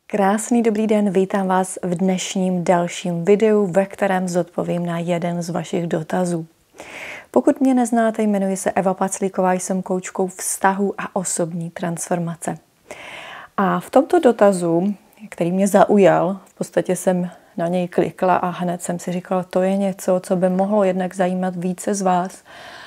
Krásný dobrý den, vítám vás v dnešním dalším videu, ve kterém zodpovím na jeden z vašich dotazů. Pokud mě neznáte, jmenuji se Eva Paclíková, jsem koučkou vztahu a osobní transformace. A v tomto dotazu, který mě zaujal, v podstatě jsem na něj klikla a hned jsem si říkala, to je něco, co by mohlo jednak zajímat více z vás.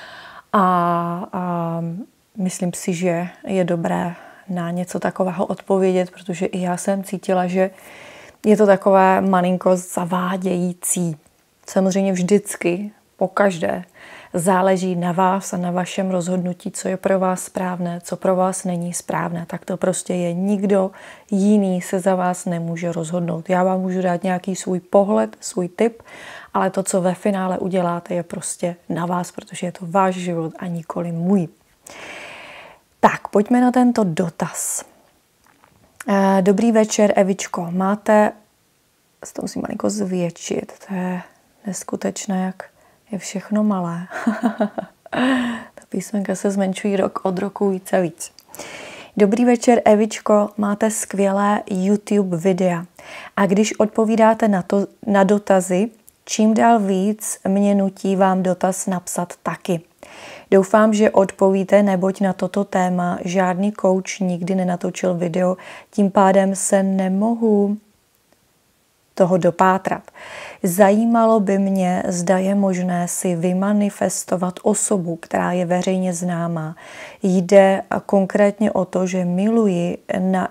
A myslím si, že je dobré na něco takového odpovědět, protože i já jsem cítila, že je to takové malinko zavádějící. Samozřejmě vždycky, pokaždé, záleží na vás a na vašem rozhodnutí, co je pro vás správné, co pro vás není správné. Tak to prostě je. Nikdo jiný se za vás nemůže rozhodnout. Já vám můžu dát nějaký svůj pohled, svůj tip, ale to, co ve finále uděláte, je prostě na vás, protože je to váš život a nikoli můj. Tak, pojďme na tento dotaz. Dobrý večer, Evičko. Máte, to musím malinko zvětšit, to je neskutečné, jak je všechno malé. Ta písmenka se zmenšují rok od roku více a víc. Dobrý večer, Evičko, máte skvělé YouTube videa. A když odpovídáte na dotazy, čím dál víc mě nutí vám dotaz napsat taky. Doufám, že odpovíte, neboť na toto téma žádný coach nikdy nenatočil video, tím pádem se nemohu toho dopátrat. Zajímalo by mě, zda je možné si vymanifestovat osobu, která je veřejně známá. Jde konkrétně o to, že miluji na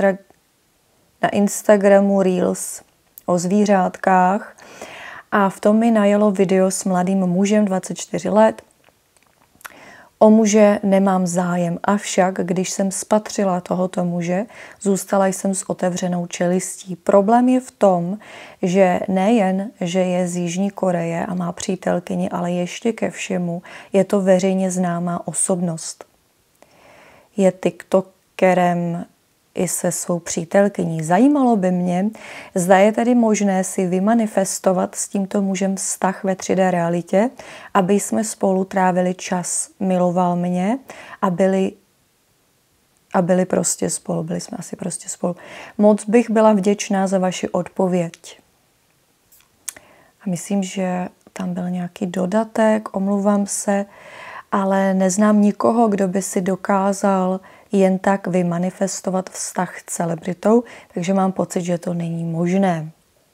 Instagramu Reels o zvířátkách a v tom mi najelo video s mladým mužem 24 let. O muže nemám zájem, avšak když jsem spatřila tohoto muže, zůstala jsem s otevřenou čelistí. Problém je v tom, že nejen, že je z Jižní Koreje a má přítelkyni, ale ještě ke všemu je to veřejně známá osobnost. Je tiktokerem i se svou přítelkyní. Zajímalo by mě, zda je tedy možné si vymanifestovat s tímto mužem vztah ve 3D realitě, aby jsme spolu trávili čas, miloval mě a byli prostě spolu. Byli jsme asi prostě spolu. Moc bych byla vděčná za vaši odpověď. A myslím, že tam byl nějaký dodatek, omluvám se, ale neznám nikoho, kdo by si dokázal jen tak vymanifestovat vztah s celebritou, takže mám pocit, že to není možné.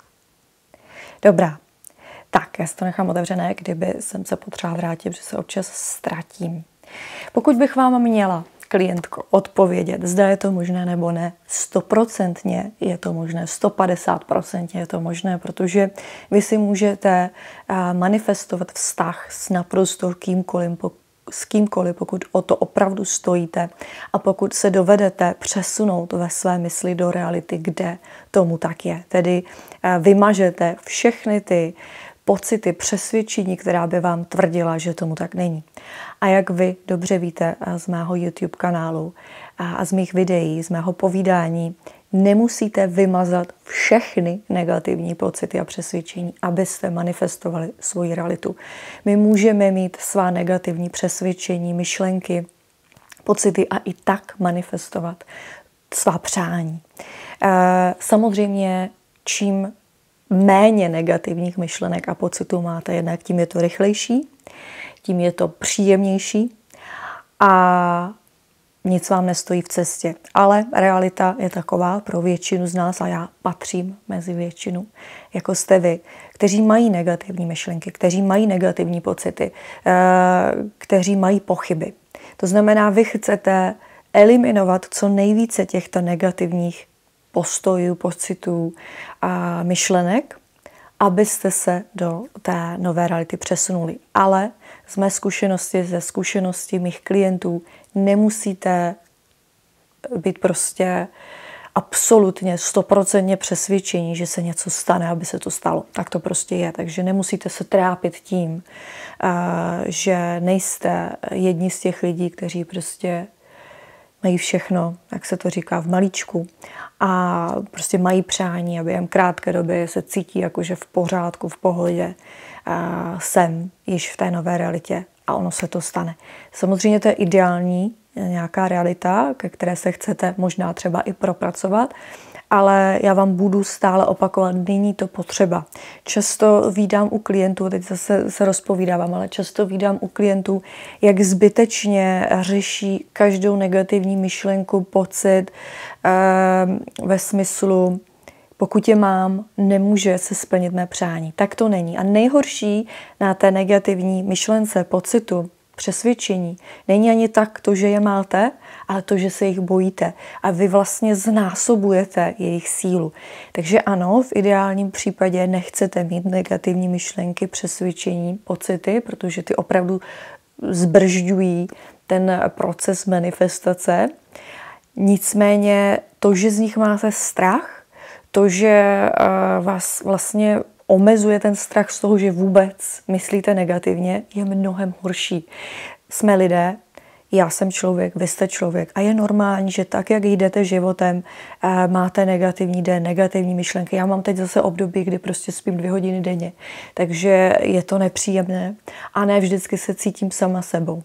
Dobrá, tak já si to nechám otevřené, kdyby jsem se potřeba vrátit, protože se občas ztratím. Pokud bych vám měla, klientko, odpovědět, zda je to možné nebo ne, 100% je to možné, 150% je to možné, protože vy si můžete manifestovat vztah s naprosto kýmkoliv, pokud o to opravdu stojíte a pokud se dovedete přesunout ve své mysli do reality, kde tomu tak je. Tedy vymažete všechny ty pocity, přesvědčení, která by vám tvrdila, že tomu tak není. A jak vy dobře víte z mého YouTube kanálu a z mých videí, z mého povídání, nemusíte vymazat všechny negativní pocity a přesvědčení, abyste manifestovali svoji realitu. My můžeme mít svá negativní přesvědčení, myšlenky, pocity a i tak manifestovat svá přání. Samozřejmě, čím méně negativních myšlenek a pocitů máte, jednak tím je to rychlejší, tím je to příjemnější a nic vám nestojí v cestě. Ale realita je taková pro většinu z nás, a já patřím mezi většinu, jako jste vy, kteří mají negativní myšlenky, kteří mají negativní pocity, kteří mají pochyby. To znamená, vy chcete eliminovat co nejvíce těchto negativních postojů, pocitů a myšlenek, abyste se do té nové reality přesunuli. Ale z mé zkušenosti, ze zkušenosti mých klientů, nemusíte být prostě absolutně 100% přesvědčení, že se něco stane, aby se to stalo. Tak to prostě je. Takže nemusíte se trápit tím, že nejste jedni z těch lidí, kteří prostě mají všechno, jak se to říká, v malíčku a prostě mají přání, aby jen krátké době se cítí jakože v pořádku, v pohodě, jsem již v té nové realitě a ono se to stane. Samozřejmě to je ideální nějaká realita, ke které se chcete možná třeba i propracovat, ale já vám budu stále opakovat, není to potřeba. Často vídám u klientů, teď zase se rozpovídávám, ale často vídám u klientů, jak zbytečně řeší každou negativní myšlenku, pocit ve smyslu, pokud je mám, nemůže se splnit mé přání. Tak to není. A nejhorší na té negativní myšlence, pocitu, přesvědčení není ani tak to, že je máte, ale to, že se jich bojíte. A vy vlastně znásobujete jejich sílu. Takže ano, v ideálním případě nechcete mít negativní myšlenky, přesvědčení, pocity, protože ty opravdu zbržďují ten proces manifestace. Nicméně to, že z nich máte strach, to, že vás vlastně omezuje ten strach z toho, že vůbec myslíte negativně, je mnohem horší. Jsme lidé, já jsem člověk, vy jste člověk a je normální, že tak, jak jdete životem, máte negativní den, negativní myšlenky. Já mám teď zase období, kdy prostě spím 2 hodiny denně, takže je to nepříjemné a ne vždycky se cítím sama sebou.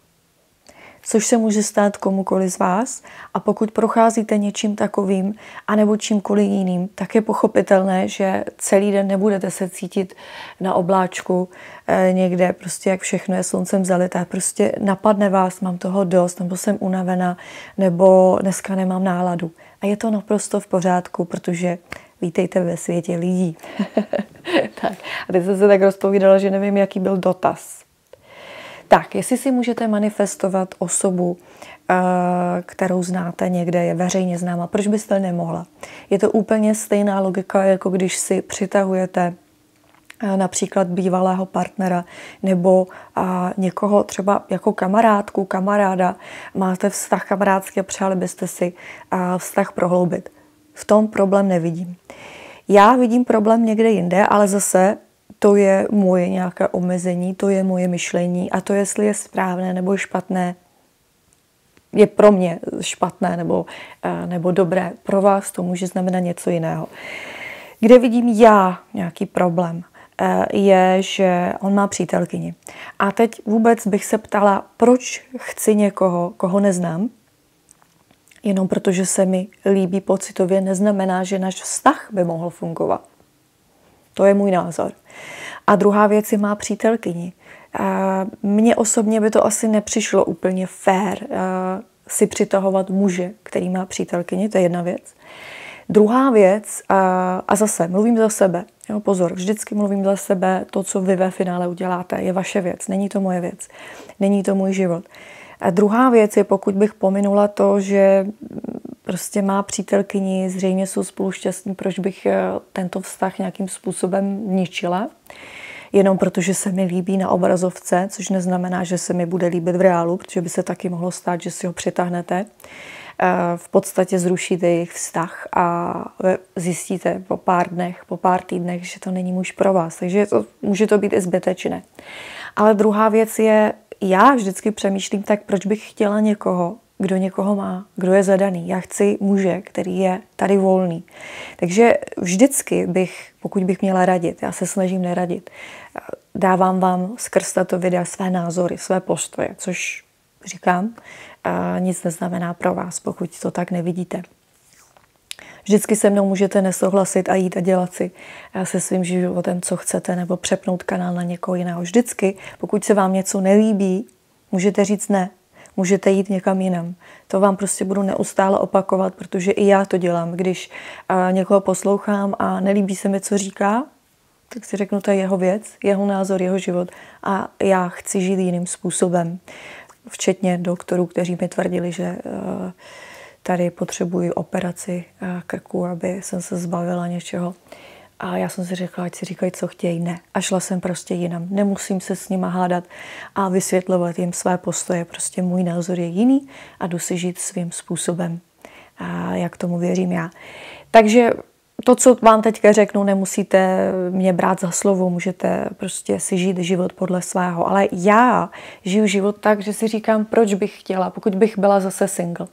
Což se může stát komukoliv z vás a pokud procházíte něčím takovým anebo čímkoliv jiným, tak je pochopitelné, že celý den nebudete se cítit na obláčku někde, prostě jak všechno je sluncem zalité. Prostě napadne vás, mám toho dost, nebo jsem unavená, nebo dneska nemám náladu. A je to naprosto v pořádku, protože vítejte ve světě lidí. Tak, a teď jsem se tak rozpovídala, že nevím, jaký byl dotaz. Tak, jestli si můžete manifestovat osobu, kterou znáte někde, je veřejně známa, proč byste nemohla? Je to úplně stejná logika, jako když si přitahujete například bývalého partnera nebo někoho třeba jako kamarádku, kamaráda, máte vztah kamarádský a přáli byste si vztah prohloubit. V tom problém nevidím. Já vidím problém někde jinde, ale zase to je moje nějaké omezení, to je moje myšlení a to, jestli je správné nebo špatné, je pro mě špatné nebo dobré. Pro vás to může znamenat něco jiného. Kde vidím já nějaký problém, je, že on má přítelkyni. A teď vůbec bych se ptala, proč chci někoho, koho neznám, jenom protože se mi líbí pocitově, neznamená, že náš vztah by mohl fungovat. To je můj názor. A druhá věc je má přítelkyni. Mně osobně by to asi nepřišlo úplně fér si přitahovat muže, který má přítelkyni, to je jedna věc. Druhá věc, a zase mluvím za sebe, jo, pozor, vždycky mluvím za sebe, to, co vy ve finále uděláte, je vaše věc, není to moje věc, není to můj život. A druhá věc je, pokud bych pominula to, že prostě má přítelkyni, zřejmě jsou spolu šťastní, proč bych tento vztah nějakým způsobem ničila. Jenom protože se mi líbí na obrazovce, což neznamená, že se mi bude líbit v reálu, protože by se taky mohlo stát, že si ho přitáhnete. V podstatě zrušíte jejich vztah a zjistíte po pár dnech, po pár týdnech, že to není muž pro vás. Takže může to být i zbytečné. Ale druhá věc je, já vždycky přemýšlím tak, proč bych chtěla někoho, kdo někoho má, kdo je zadaný. Já chci muže, který je tady volný. Takže vždycky pokud bych měla radit, já se snažím neradit, dávám vám skrz tato videa své názory, své postoje, což říkám, nic neznamená pro vás, pokud to tak nevidíte. Vždycky se mnou můžete nesouhlasit a jít a dělat si se svým životem, co chcete, nebo přepnout kanál na někoho jiného. Vždycky, pokud se vám něco nelíbí, můžete říct ne. Můžete jít někam jinam. To vám prostě budu neustále opakovat, protože i já to dělám. Když někoho poslouchám a nelíbí se mi, co říká, tak si řeknu, to je jeho věc, jeho názor, jeho život a já chci žít jiným způsobem. Včetně doktorů, kteří mi tvrdili, že tady potřebuji operaci krku, aby jsem se zbavila něčeho. A já jsem si řekla, ať si říkají, co chtějí. Ne. A šla jsem prostě jinam. Nemusím se s nima hádat a vysvětlovat jim své postoje. Prostě můj názor je jiný a jdu si žít svým způsobem. A jak tomu věřím já. Takže to, co vám teďka řeknu, nemusíte mě brát za slovo, můžete prostě si žít život podle svého. Ale já žiju život tak, že si říkám, proč bych chtěla, pokud bych byla zase single.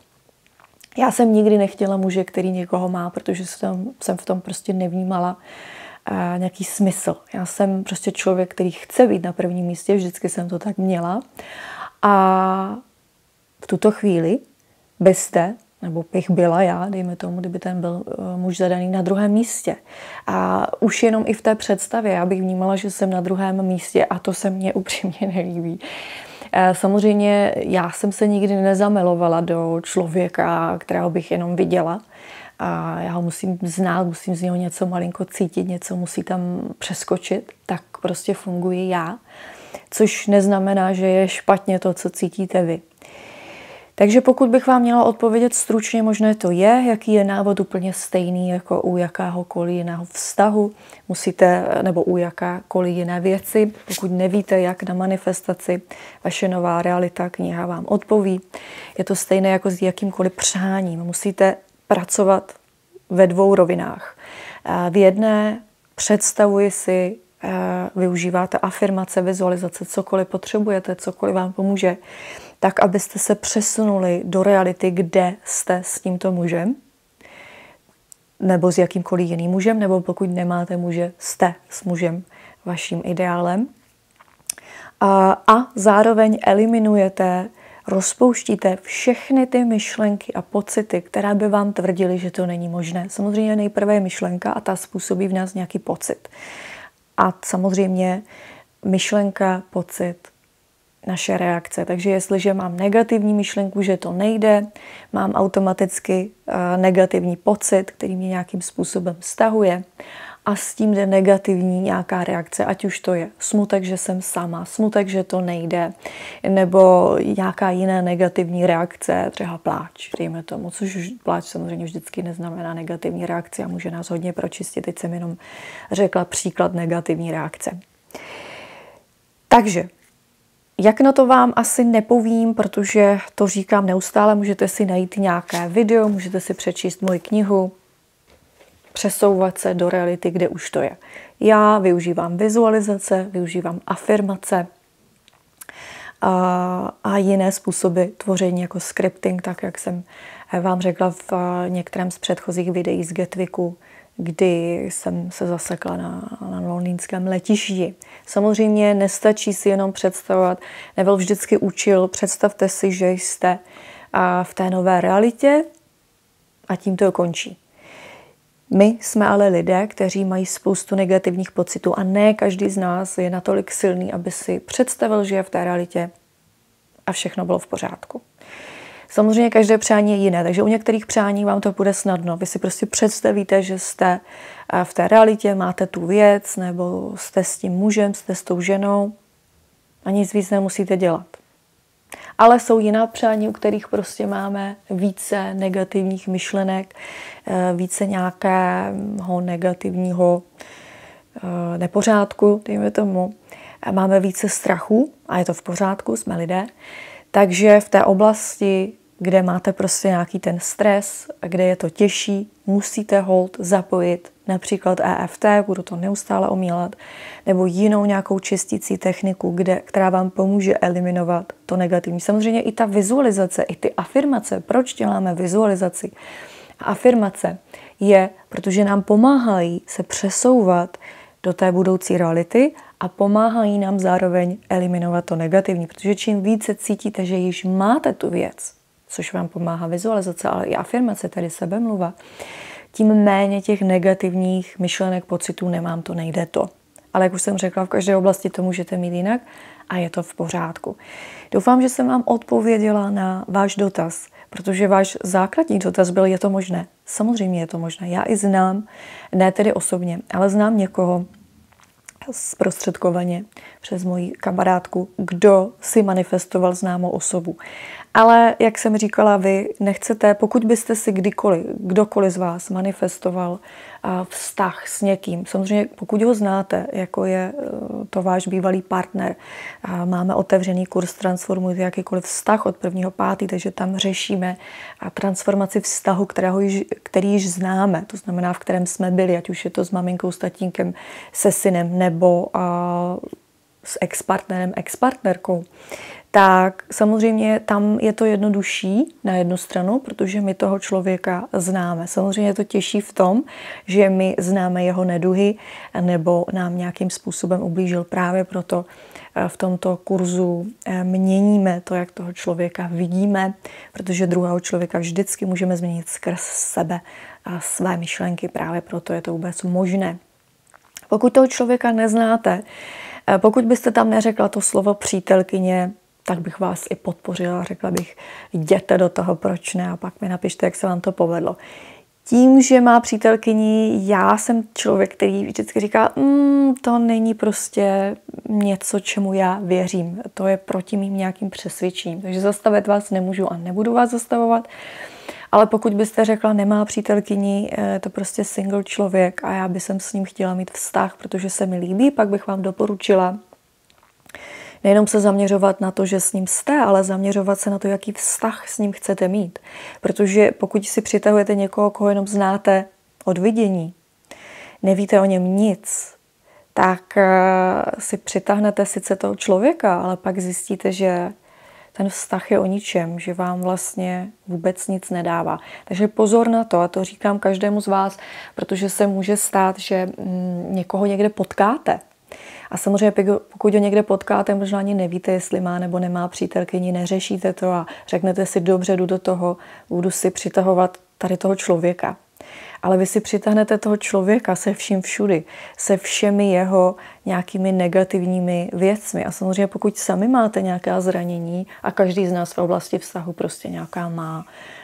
Já jsem nikdy nechtěla muže, který někoho má, protože jsem v tom prostě nevnímala nějaký smysl. Já jsem prostě člověk, který chce být na prvním místě, vždycky jsem to tak měla. A v tuto chvíli byste nebo bych byla já, dejme tomu, kdyby ten byl muž zadaný na druhém místě. A už jenom i v té představě, já bych vnímala, že jsem na druhém místě a to se mně upřímně nelíbí. Samozřejmě já jsem se nikdy nezamilovala do člověka, kterého bych jenom viděla. A já ho musím znát, musím z něho něco malinko cítit, něco musí tam přeskočit, tak prostě funguji já. Což neznamená, že je špatně to, co cítíte vy. Takže pokud bych vám měla odpovědět stručně, možné to je, jaký je návod úplně stejný jako u jakéhokoliv jiného vztahu, musíte, nebo u jakékoliv jiné věci. Pokud nevíte, jak na manifestaci, vaše nová realita, kniha vám odpoví. Je to stejné jako s jakýmkoliv přáním. Musíte pracovat ve dvou rovinách. V jedné představuji si, využíváte afirmace, vizualizace, cokoliv potřebujete, cokoliv vám pomůže, tak, abyste se přesunuli do reality, kde jste s tímto mužem, nebo s jakýmkoliv jiným mužem, nebo pokud nemáte muže, jste s mužem, vaším ideálem. A zároveň eliminujete, rozpouštíte všechny ty myšlenky a pocity, které by vám tvrdily, že to není možné. Samozřejmě nejprve je myšlenka a ta způsobí v nás nějaký pocit. A samozřejmě myšlenka, pocit, naše reakce. Takže jestliže mám negativní myšlenku, že to nejde, mám automaticky negativní pocit, který mě nějakým způsobem stahuje a s tím jde negativní nějaká reakce, ať už to je smutek, že jsem sama, smutek, že to nejde, nebo nějaká jiná negativní reakce, třeba pláč, dejme tomu, což pláč samozřejmě vždycky neznamená negativní reakce a může nás hodně pročistit. Teď jsem jenom řekla příklad negativní reakce. Takže jak na to vám asi nepovím, protože to říkám neustále, můžete si najít nějaké video, můžete si přečíst moji knihu, přesouvat se do reality, kde už to je. Já využívám vizualizace, využívám afirmace a jiné způsoby tvoření jako scripting, tak jak jsem vám řekla v některém z předchozích videí z Gatwicku, kdy jsem se zasekla na londýnském letišti. Samozřejmě nestačí si jenom představovat. Neville vždycky učil, představte si, že jste v té nové realitě a tím to končí. My jsme ale lidé, kteří mají spoustu negativních pocitů a ne každý z nás je natolik silný, aby si představil, že je v té realitě a všechno bylo v pořádku. Samozřejmě každé přání je jiné, takže u některých přání vám to bude snadno. Vy si prostě představíte, že jste v té realitě, máte tu věc, nebo jste s tím mužem, jste s tou ženou a nic víc nemusíte dělat. Ale jsou jiná přání, u kterých prostě máme více negativních myšlenek, více nějakého negativního nepořádku, dejme tomu. Máme více strachu a je to v pořádku, jsme lidé. Takže v té oblasti, kde máte prostě nějaký ten stres, kde je to těžší, musíte hold zapojit například EFT, budu to neustále omílat, nebo jinou nějakou čistící techniku, která vám pomůže eliminovat to negativní. Samozřejmě i ta vizualizace, i ty afirmace. Proč děláme vizualizaci? Afirmace je, protože nám pomáhají se přesouvat do té budoucí reality a pomáhají nám zároveň eliminovat to negativní, protože čím více cítíte, že již máte tu věc, což vám pomáhá vizualizace, ale i afirmace, tedy sebemluva, tím méně těch negativních myšlenek, pocitů nemám, to nejde to. Ale jak už jsem řekla, v každé oblasti to můžete mít jinak a je to v pořádku. Doufám, že jsem vám odpověděla na váš dotaz, protože váš základní dotaz byl, je to možné. Samozřejmě je to možné. Já i znám, ne tedy osobně, ale znám někoho zprostředkovaně přes moji kamarádku, kdo si manifestoval známou osobu. Ale jak jsem říkala, vy nechcete, pokud byste si kdokoliv z vás manifestoval vztah s někým, samozřejmě pokud ho znáte, jako je to váš bývalý partner, máme otevřený kurz Transformujte jakýkoliv vztah od 1.5., takže tam řešíme transformaci vztahu, který již známe, to znamená, v kterém jsme byli, ať už je to s maminkou, s tatínkem, se synem nebo s ex-partnerem, ex-partnerkou. tak samozřejmě tam je to jednodušší na jednu stranu, protože my toho člověka známe. Samozřejmě je to těžší v tom, že my známe jeho neduhy nebo nám nějakým způsobem ublížil. Právě proto v tomto kurzu měníme to, jak toho člověka vidíme, protože druhého člověka vždycky můžeme změnit skrz sebe a své myšlenky. Právě proto je to vůbec možné. Pokud toho člověka neznáte, pokud byste tam neřekla to slovo přítelkyně, tak bych vás i podpořila. Řekla bych, jděte do toho, proč ne, a pak mi napište, jak se vám to povedlo. Tím, že má přítelkyni, já jsem člověk, který vždycky říká, to není prostě něco, čemu já věřím. To je proti mým nějakým přesvědčením. Takže zastavit vás nemůžu a nebudu vás zastavovat. Ale pokud byste řekla, nemá přítelkyni, je to prostě single člověk a já bych s ním chtěla mít vztah, protože se mi líbí, pak bych vám doporučila nejenom se zaměřovat na to, že s ním jste, ale zaměřovat se na to, jaký vztah s ním chcete mít. Protože pokud si přitahujete někoho, koho jenom znáte od vidění, nevíte o něm nic, tak si přitáhnete sice toho člověka, ale pak zjistíte, že ten vztah je o ničem, že vám vlastně vůbec nic nedává. Takže pozor na to, a to říkám každému z vás, protože se může stát, že někoho někde potkáte. A samozřejmě pokud ho někde potkáte, možná ani nevíte, jestli má nebo nemá přítelkyni, neřešíte to a řeknete si, dobře, jdu do toho, budu si přitahovat tady toho člověka. Ale vy si přitáhnete toho člověka se vším všudy, se všemi jeho nějakými negativními věcmi. A samozřejmě pokud sami máte nějaká zranění, a každý z nás v oblasti vztahu prostě nějaká má,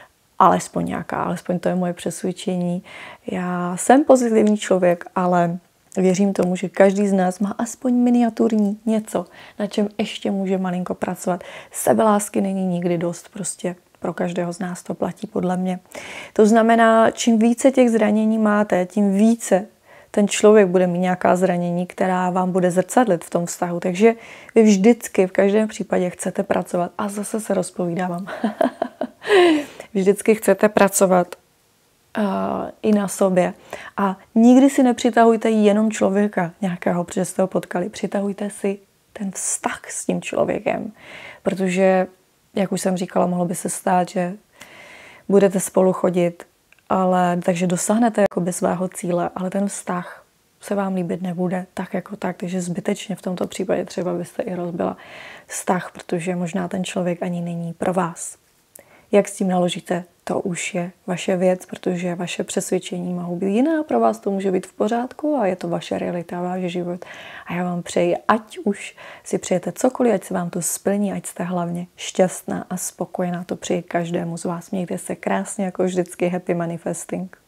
alespoň to je moje přesvědčení. Já jsem pozitivní člověk, ale věřím tomu, že každý z nás má aspoň miniaturní něco, na čem ještě může malinko pracovat. Sebelásky není nikdy dost, prostě pro každého z nás to platí podle mě. To znamená, čím více těch zranění máte, tím více ten člověk bude mít nějaká zranění, která vám bude zrcadlit v tom vztahu. Takže vy vždycky, v každém případě chcete pracovat, a zase se rozpovídávám, vždycky chcete pracovat i na sobě. A nikdy si nepřitahujte jenom člověka nějakého, protože jste ho potkali. Přitahujte si ten vztah s tím člověkem. Protože, jak už jsem říkala, mohlo by se stát, že budete spolu chodit, takže dosáhnete jakoby svého cíle, ale ten vztah se vám líbit nebude tak jako tak. Takže zbytečně v tomto případě třeba byste i rozbila vztah, protože možná ten člověk ani není pro vás. Jak s tím naložíte, to už je vaše věc, protože vaše přesvědčení mohou být jiná, pro vás to může být v pořádku a je to vaše realita, váš život. A já vám přeji, ať už si přejete cokoliv, ať se vám to splní, ať jste hlavně šťastná a spokojená. To přeji každému z vás. Mějte se krásně, jako vždycky. Happy manifesting.